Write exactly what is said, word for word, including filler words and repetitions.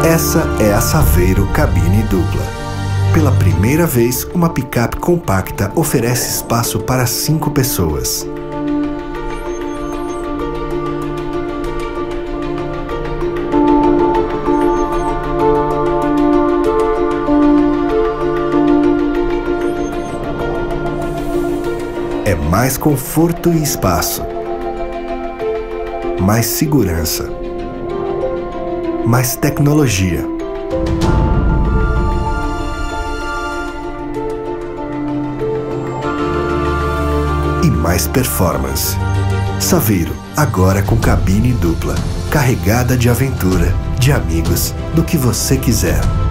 Essa é a Saveiro Cabine Dupla. Pela primeira vez, uma picape compacta oferece espaço para cinco pessoas. É mais conforto e espaço, mais segurança, mais tecnologia. E mais performance. Saveiro, agora com cabine dupla, carregada de aventura, de amigos, do que você quiser.